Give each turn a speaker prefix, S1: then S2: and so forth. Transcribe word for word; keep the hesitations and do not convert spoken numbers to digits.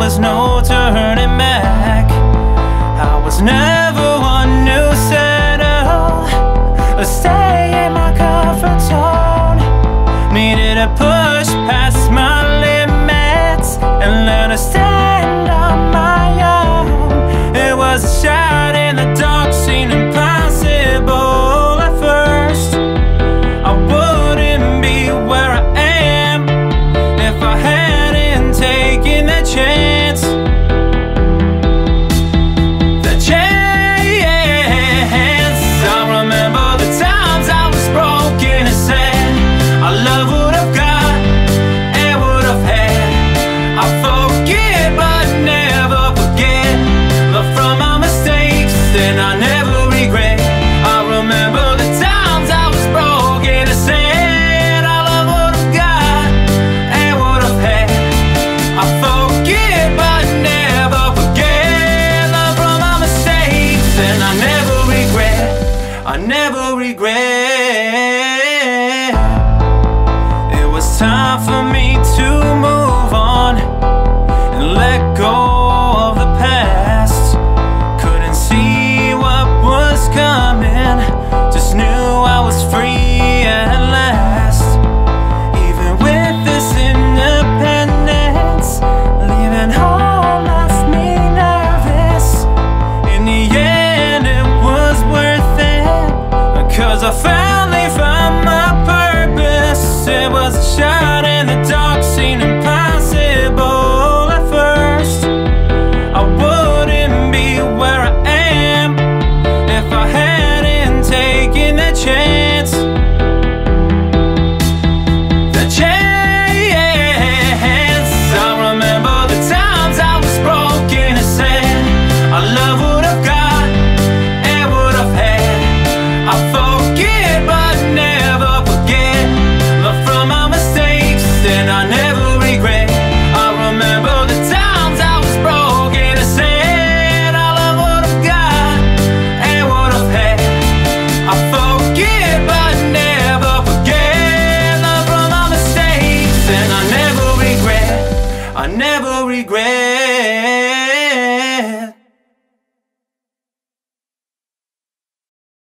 S1: was no turning back. I was never one to settle or stay in my comfort zone. Needed to push past my limits and learn to stand on my own. It was a shot in the dark, seemed impossible at first. I wouldn't be where I am if I hadn't taken that chance. The chance. I remember the times I was broken and sad. I love what I've got and what I've had. I forget but never forget. Learn from my mistakes and I never regret. I remember the times I was broken and sad. I love what I've got and what I've had. I forget but never forget. Learn from my mistakes and I never regret. I never regret. It was time for me to move on and let go of the past. Couldn't see what was coming, just knew I was free at last. Even with this independence, leaving home left me nervous. In the end it was worth it, cause I finally found my purpose. It was a shot in the dark, seemed impossible at first. I wouldn't be where I am if I hadn't taken that chance. The chance. I remember the times I was broken and sad. I love what I've got and what I've had. I forget but never forget. Learn from my mistakes and I never regret. I remember the times I was broken and sad. I love what I've got and what I've had. I forget but never forget. Learn from my mistakes and I never regret. I never regret.